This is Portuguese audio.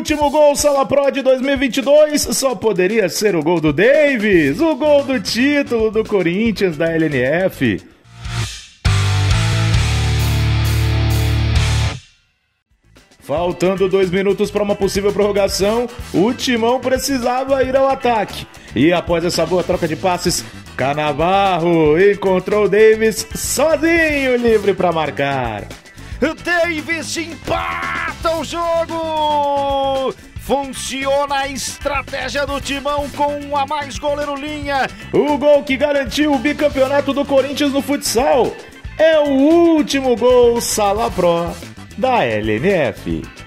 último gol Sala Pro de 2022 só poderia ser o gol do Davis, o gol do título do Corinthians da LNF. Faltando 2 minutos para uma possível prorrogação, o Timão precisava ir ao ataque. E após essa boa troca de passes, Canavarro encontrou o Davis sozinho, livre para marcar. Davis empata o jogo! Funciona a estratégia do Timão com um a mais, goleiro linha. O gol que garantiu o bicampeonato do Corinthians no futsal é o último gol Sala Pro da LNF.